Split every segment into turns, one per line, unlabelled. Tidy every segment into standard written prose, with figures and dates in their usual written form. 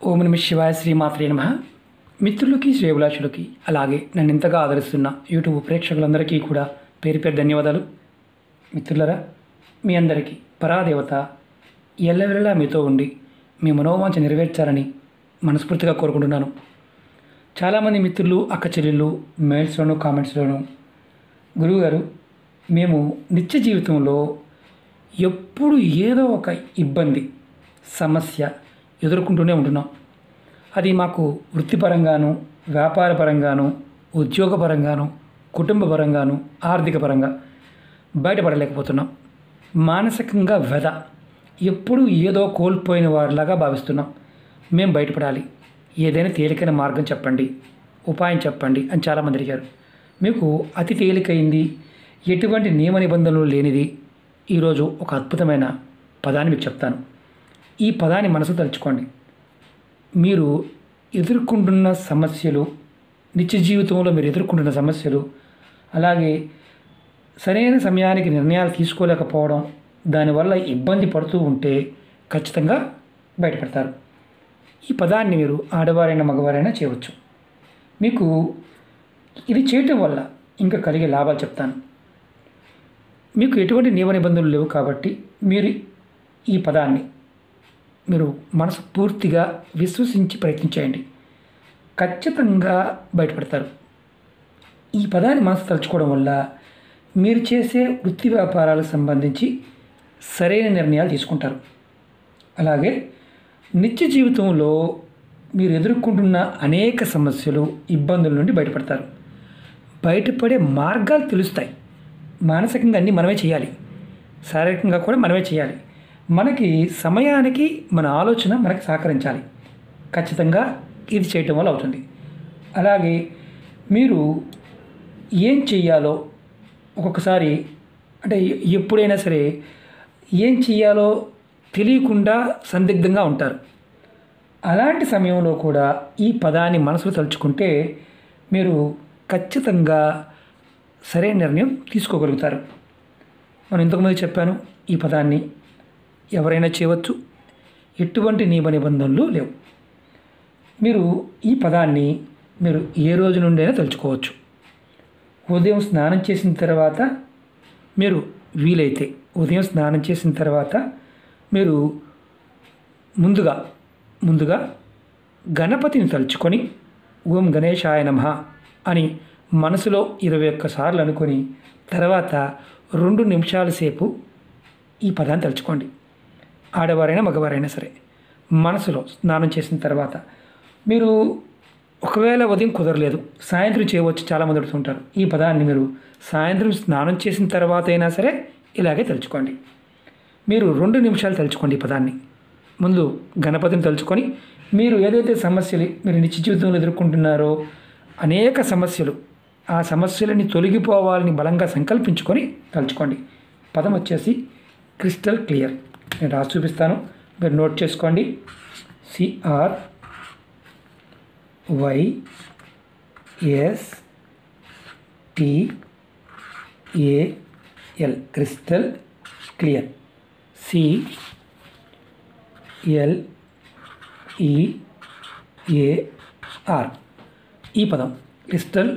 ఓం నమ శివాయ శ్రీమాత్రే నమః. మిత్రులకి శ్రేయభిలాషులకి అలాగే నన్ను ఇంతగా ఆదరిస్తున్న యూట్యూబ్ ప్రేక్షకులందరికీ కూడా పేరు పేరు ధన్యవాదాలు. మిత్రులరా, మీ అందరికీ పరాదేవత ఎల్లవెల్లలా మీతో ఉండి మీ మనోవాంఛ నెరవేర్చాలని మనస్ఫూర్తిగా కోరుకుంటున్నాను. చాలామంది మిత్రులు అక్క చెల్లెళ్ళు మెయిల్స్లోను కామెంట్స్లోను, గురువుగారు మేము నిత్య జీవితంలో ఎప్పుడు ఏదో ఒక ఇబ్బంది సమస్య ఎదుర్కొంటూనే ఉంటున్నాం. అది మాకు వృత్తిపరంగాను, వ్యాపారపరంగాను, ఉద్యోగపరంగాను, కుటుంబపరంగాను, ఆర్థిక పరంగా బయటపడలేకపోతున్నాం. మానసికంగా వ్యధ, ఎప్పుడు ఏదో కోల్పోయిన వారిలాగా భావిస్తున్నాం. మేము బయటపడాలి, ఏదైనా తేలికైన మార్గం చెప్పండి, ఉపాయం చెప్పండి అని చాలామంది అడిగారు. మీకు అతి తేలికైంది, ఎటువంటి నియమ నిబంధనలు లేనిది ఈరోజు ఒక అద్భుతమైన పదాన్ని మీకు చెప్తాను. ఈ పదాన్ని మనసు తలుచుకోండి. మీరు ఎదుర్కొంటున్న సమస్యలు, నిత్య జీవితంలో మీరు ఎదుర్కొంటున్న సమస్యలు, అలాగే సరైన సమయానికి నిర్ణయాలు తీసుకోలేకపోవడం, దానివల్ల ఇబ్బంది పడుతూ ఉంటే ఖచ్చితంగా బయటపడతారు. ఈ పదాన్ని మీరు ఆడవారైనా మగవారైనా చేయవచ్చు. మీకు ఇది చేయటం వల్ల ఇంకా కలిగే లాభాలు చెప్తాను. మీకు ఎటువంటి నియమ నిబంధనలు లేవు కాబట్టి మీరు ఈ పదాన్ని మీరు మనసు పూర్తిగా విశ్వసించి ప్రయత్నించేయండి, ఖచ్చితంగా బయటపడతారు. ఈ పదాన్ని మనసు తలుచుకోవడం వల్ల మీరు చేసే వృత్తి వ్యాపారాలకు సంబంధించి సరైన నిర్ణయాలు తీసుకుంటారు. అలాగే నిత్య జీవితంలో మీరు ఎదుర్కొంటున్న అనేక సమస్యలు, ఇబ్బందుల నుండి బయటపడతారు. బయటపడే మార్గాలు తెలుస్తాయి. మానసికంగా అన్నీ మనమే చేయాలి, శారీరకంగా కూడా మనమే చేయాలి. మనకి సమయానికి మన ఆలోచన మనకి సహకరించాలి. ఖచ్చితంగా ఇది చేయటం వల్ల అవుతుంది. అలాగే మీరు ఏం చెయ్యాలో ఒక్కొక్కసారి అంటే ఎప్పుడైనా సరే ఏం చెయ్యాలో తెలియకుండా సందిగ్ధంగా ఉంటారు. అలాంటి సమయంలో కూడా ఈ పదాన్ని మనసులో తలుచుకుంటే మీరు ఖచ్చితంగా సరైన నిర్ణయం తీసుకోగలుగుతారు. మనం ఇంతకుముందు చెప్పాను, ఈ పదాన్ని ఎవరైనా చేయవచ్చు, ఎటువంటి నియమ నిబంధనలు లేవు. మీరు ఈ పదాన్ని మీరు ఏ రోజు నుండైనా తలుచుకోవచ్చు. ఉదయం స్నానం చేసిన తర్వాత మీరు వీలైతే ఉదయం స్నానం చేసిన తర్వాత మీరు ముందుగా గణపతిని తలుచుకొని ఓం గణేశాయ నమః అని మనసులో 21 సార్లు అనుకొని తర్వాత 2 నిమిషాల సేపు ఈ పదాన్ని తలుచుకోండి. ఆడవారైనా మగవారైనా సరే మనసులో స్నానం చేసిన తర్వాత మీరు ఒకవేళ ఉదయం కుదరలేదు సాయంత్రం చేయవచ్చు. చాలామంది అడుగుతుంటారు. ఈ పదాన్ని మీరు సాయంత్రం స్నానం చేసిన తర్వాత అయినా సరే ఇలాగే తలుచుకోండి. మీరు 2 నిమిషాలు తలుచుకోండి ఈ పదాన్ని. ముందు గణపతిని తలుచుకొని మీరు ఏదైతే సమస్యలు మీరు నిత్య జీవితంలో ఎదుర్కొంటున్నారో అనేక సమస్యలు, ఆ సమస్యలని తొలగిపోవాలని బలంగా సంకల్పించుకొని తలుచుకోండి. పదం వచ్చేసి క్రిస్టల్ క్లియర్. నేను రాసి చూపిస్తాను, మీరు నోట్ చేసుకోండి. CRYSTAL crystal clear. CLEAR ఈ పదం క్రిస్టల్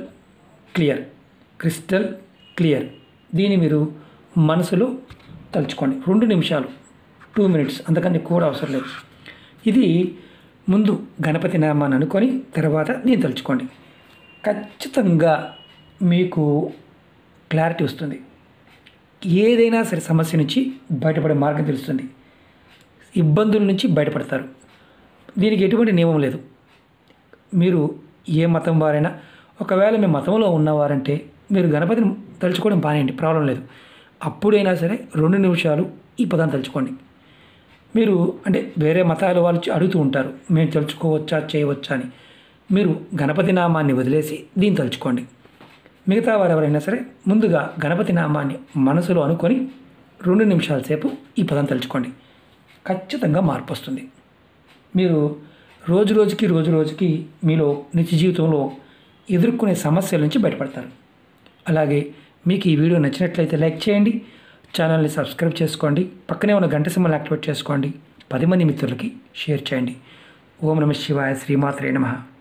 క్లియర్. దీన్ని మీరు మనసులో తలుచుకోండి. 2 నిమిషాలు, 2 minutes, అంతకన్నా ఎక్కువ కూడా అవసరం లేదు. ఇది ముందు గణపతి నామాన్ని అనుకొని తర్వాత నేను తలుచుకోండి. ఖచ్చితంగా మీకు క్లారిటీ వస్తుంది. ఏదైనా సరే సమస్య నుంచి బయటపడే మార్గం తెలుస్తుంది. ఇబ్బందుల నుంచి బయటపడతారు. దీనికి ఎటువంటి నియమం లేదు. మీరు ఏ మతం వారైనా, ఒకవేళ మీ మతంలో ఉన్నవారంటే మీరు గణపతిని తలుచుకోవడం బానేయండి, ప్రాబ్లం లేదు. అప్పుడైనా సరే 2 నిమిషాలు ఈ పదాన్ని తలుచుకోండి. మీరు అంటే వేరే మతాల వాళ్ళు అడుగుతూ ఉంటారు, మేము తలుచుకోవచ్చా చేయవచ్చా అని. మీరు గణపతి నామాన్ని వదిలేసి దీన్ని తలుచుకోండి. మిగతా వారు ఎవరైనా సరే ముందుగా గణపతి నామాన్ని మనసులో అనుకొని 2 నిమిషాల సేపు ఈ పదాన్ని తలుచుకోండి. ఖచ్చితంగా మార్పు వస్తుంది. మీరు రోజు రోజుకి మీలో నిత్య జీవితంలో ఎదుర్కొనే సమస్యల నుంచి బయటపడతారు. అలాగే మీకు ఈ వీడియో నచ్చినట్లయితే లైక్ చేయండి, ఛానల్ని సబ్స్క్రైబ్ చేసుకోండి, పక్కనే ఉన్న గంట సింబల్ యాక్టివేట్ చేసుకోండి, 10 మంది మిత్రులకి షేర్ చేయండి. ఓం నమ శివాయ, శ్రీమాత్రే నమః.